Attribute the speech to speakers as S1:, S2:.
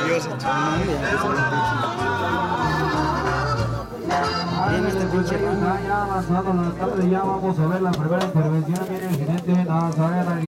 S1: orgulloso.
S2: Bien, este pinche
S3: Ya avanzando la tarde, ya vamos a ver la primera intervención. Viene el jinete Nazareno.